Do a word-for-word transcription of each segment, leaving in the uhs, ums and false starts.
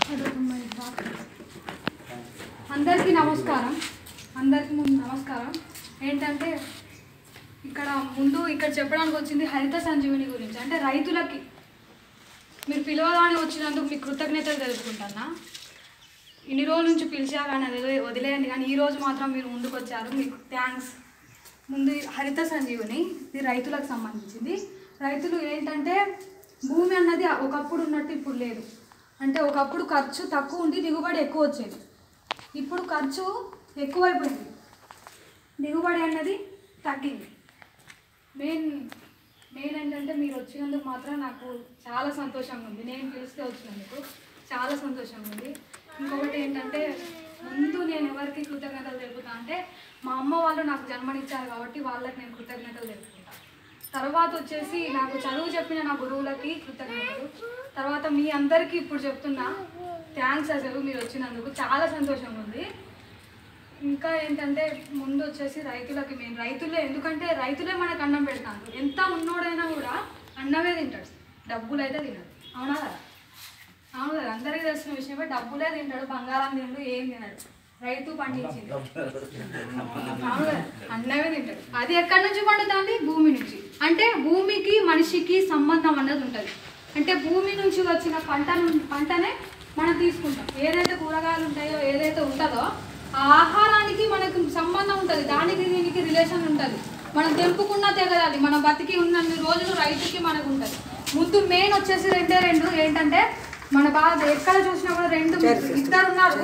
అందరికీ నమస్కారం అందరికీ ముందు నమస్కారం ఏంటంటే ఇక్కడ ముందు ఇక్కడ చెప్పడానికి వచ్చింది హరిత సంజీవని గురించి. అంటే రైతులకి మీరు పిలవగానే వచ్చినందుకు మీకు కృతజ్ఞతలు తెలుపుకుంటున్నా. ఇన్ని రోజుల నుంచి పిలిచా కానీ అది వదిలేయండి, కానీ ఈరోజు మాత్రం మీరు ముందుకు వచ్చారు, మీకు థ్యాంక్స్. ముందు హరిత సంజీవని ఇది రైతులకు సంబంధించింది. రైతులు ఏంటంటే భూమి అన్నది ఒకప్పుడు ఉన్నట్టు ఇప్పుడు లేదు. అంటే ఒకప్పుడు ఖర్చు తక్కువ ఉండి దిగుబడి ఎక్కువ వచ్చేది, ఇప్పుడు ఖర్చు ఎక్కువైపోయింది, దిగుబడి అన్నది తగ్గింది. మెయిన్ మెయిన్ ఏంటంటే మీరు వచ్చినందుకు మాత్రం నాకు చాలా సంతోషంగా ఉంది. నేను పిలిస్తే వచ్చినందుకు చాలా సంతోషంగా ఉంది. ఇంకొకటి ఏంటంటే ముందు నేను ఎవరికి కృతజ్ఞతలు తెలుపుతా అంటే మా అమ్మ వాళ్ళు నాకు జన్మనిచ్చారు కాబట్టి వాళ్ళకి నేను కృతజ్ఞతలు తెలుపుకుంటా. తర్వాత వచ్చేసి నాకు చదువు చెప్పిన నా గురువులకి కృతజ్ఞతలు. తర్వాత మీ అందరికీ ఇప్పుడు చెప్తున్నా థ్యాంక్స్. అసలు మీరు వచ్చినందుకు చాలా సంతోషంగా ఉంది. ఇంకా ఏంటంటే ముందు వచ్చేసి రైతులకి మేము రైతులే, ఎందుకంటే రైతులే మనకు అన్నం పెడతాను. ఎంత ఉన్నోడైనా కూడా అన్నమే తింటాడు, డబ్బులు అయితే తినడు. అవునా కదా? అవును కదా, అందరికీ తెలిసిన విషయమే. డబ్బులే తింటాడు, బంగారం తిండు, ఏం తినడు. రైతు పండించింది అవును కదా, అన్నమే తింటాడు. అది ఎక్కడి నుంచి పండుతుంది? భూమి నుంచి. అంటే భూమికి మనిషికి సంబంధం అన్నది ఉంటుంది. అంటే భూమి నుంచి వచ్చిన పంట పంటనే మనం తీసుకుంటాం. ఏదైతే కూరగాయలు ఉంటాయో ఏదైతే ఉంటుందో ఆ ఆహారానికి మనకు సంబంధం ఉంటుంది, దానికి దీనికి రిలేషన్ ఉంటుంది. మనం తెంపుకున్నా తెగదాలి, మనం బతికి ఉన్నన్ని రోజులు రైతుకి మనకు ఉంటుంది. ముందు మెయిన్ వచ్చేసి రెండే రెండు ఏంటంటే మన బాధ ఎక్కడ చూసినా కూడా రెండు ఇద్దరు ఉన్నారు,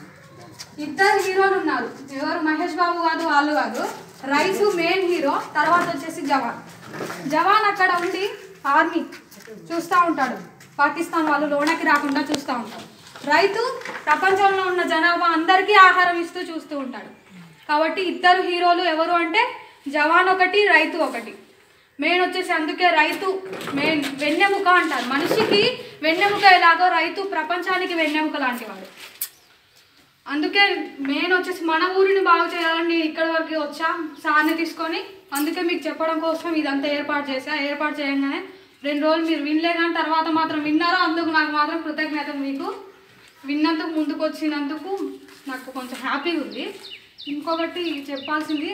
ఇద్దరు హీరోలు ఉన్నారు. ఎవరు? మహేష్ బాబు కాదు, వాళ్ళు కాదు. రైతు మెయిన్ హీరో, తర్వాత వచ్చేసి జవాన్. జవాన్ అక్కడ ఉండి ఆర్మీ చూస్తూ ఉంటాడు, పాకిస్తాన్ వాళ్ళు లోనకి రాకుండా చూస్తూ ఉంటాడు. రైతు ప్రపంచంలో ఉన్న జనాభా అందరికీ ఆహారం ఇస్తూ చూస్తూ ఉంటాడు. కాబట్టి ఇద్దరు హీరోలు ఎవరు అంటే జవాన్ ఒకటి, రైతు ఒకటి. మెయిన్ వచ్చేసి అందుకే రైతు మెయిన్ వెన్నెముక అంటారు. మనిషికి వెన్నెముక ఎలాగో రైతు ప్రపంచానికి వెన్నెముక లాంటివాడు. అందుకే మెయిన్ వచ్చేసి మన ఊరిని బాగు చేయాలని నేను ఇక్కడి వరకు వచ్చా సార్ని తీసుకొని. అందుకే మీకు చెప్పడం కోసం ఇదంతా ఏర్పాటు చేశా. ఏర్పాటు చేయగానే రెండు రోజులు మీరు వినలే, కానీ తర్వాత మాత్రం విన్నారో, అందుకు నాకు మాత్రం కృతజ్ఞతలు. మీకు విన్నందుకు, ముందుకు వచ్చినందుకు నాకు కొంచెం హ్యాపీగా ఉంది. ఇంకొకటి చెప్పాల్సింది,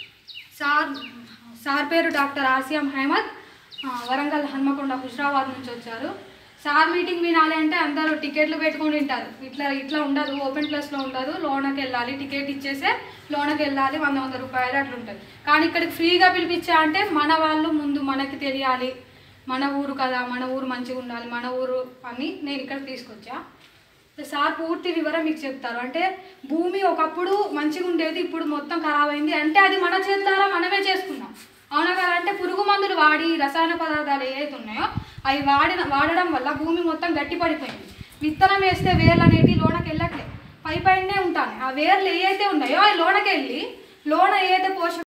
సార్ సార్ పేరు డాక్టర్ ఆసియా అహ్మద్, వరంగల్ హన్మకొండ హుజరాబాద్ నుంచి వచ్చారు. సార్ మీటింగ్ వినాలి అంటే అందరూ టికెట్లు పెట్టుకొని ఉంటారు. ఇట్లా ఇట్లా ఉండదు, ఓపెన్ ప్లేస్లో ఉండదు, లోనకి వెళ్ళాలి, టికెట్ ఇచ్చేసే లోనకి వెళ్ళాలి, వంద వంద రూపాయలు అట్లా ఉంటుంది. కానీ ఇక్కడికి ఫ్రీగా పిలిపించా అంటే మన వాళ్ళు ముందు మనకి తెలియాలి, మన ఊరు కదా, మన ఊరు మంచిగా ఉండాలి, మన ఊరు అని నేను ఇక్కడికి తీసుకొచ్చా. సార్ పూర్తి వివరం మీకు చెప్తారు. అంటే భూమి ఒకప్పుడు మంచిగా ఉండేది, ఇప్పుడు మొత్తం ఖరాబ్ అయింది. అంటే అది మన చేతులారా మనమే చేసుకున్నాం. అవునా కదా? అంటే పురుగు మందులు వాడి రసాయన పదార్థాలు ఏవైతే ఉన్నాయో అవి వాడిన వాడడం వల్ల భూమి మొత్తం గట్టి పడిపోయింది. విత్తనం వేస్తే వేర్లు అనేవి లోనకి వెళ్ళట్లేదు, పై పైనే ఉంటాయి. ఆ వేర్లు ఏవైతే ఉన్నాయో అవి లోనకి వెళ్ళి లోన ఏదైతే పోషక